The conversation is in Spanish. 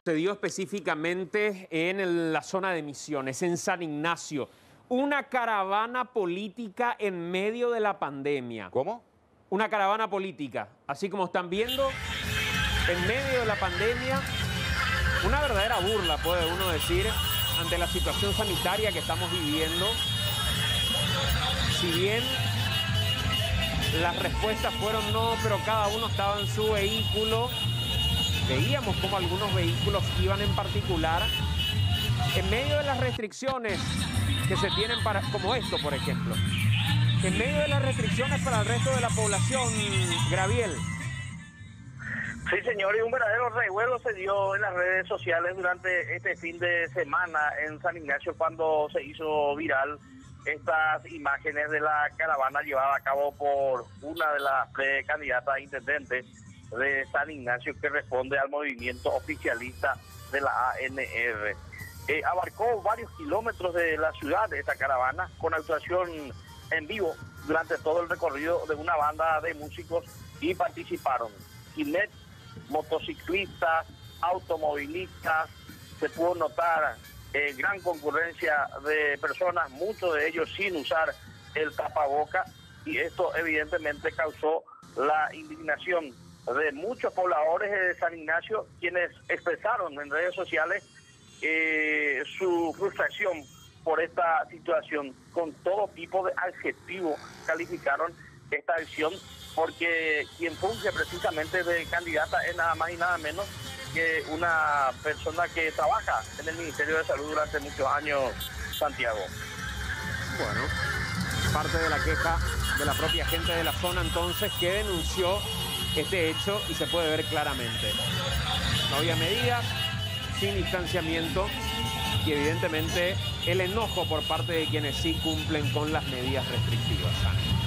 Sucedió específicamente en la zona de Misiones, en San Ignacio. Una caravana política en medio de la pandemia. ¿Cómo? Una caravana política, así como están viendo, en medio de la pandemia, una verdadera burla, puede uno decir, ante la situación sanitaria que estamos viviendo. Si bien las respuestas fueron no, pero cada uno estaba en su vehículo, veíamos cómo algunos vehículos iban en particular, en medio de las restricciones que se tienen para, como esto, por ejemplo. En medio de las restricciones para el resto de la población, Graviel. Sí, señor, y un verdadero revuelo se dio en las redes sociales durante este fin de semana en San Ignacio cuando se hizo viral estas imágenes de la caravana llevada a cabo por una de las precandidatas a intendente de San Ignacio que responde al movimiento oficialista de la ANR. Abarcó varios kilómetros de la ciudad de esta caravana con actuación en vivo durante todo el recorrido de una banda de músicos y participaron jinetes, motociclistas, automovilistas. Se pudo notar gran concurrencia de personas, muchos de ellos sin usar el tapaboca, y esto evidentemente causó la indignación de muchos pobladores de San Ignacio, quienes expresaron en redes sociales su frustración por esta situación. Con todo tipo de adjetivos calificaron esta acción, porque quien funge precisamente de candidata es nada más y nada menos que una persona que trabaja en el Ministerio de Salud durante muchos años, Santiago. Bueno, parte de la queja de la propia gente de la zona entonces que denunció este hecho y se puede ver claramente. No había medidas, sin distanciamiento y evidentemente el enojo por parte de quienes sí cumplen con las medidas restrictivas.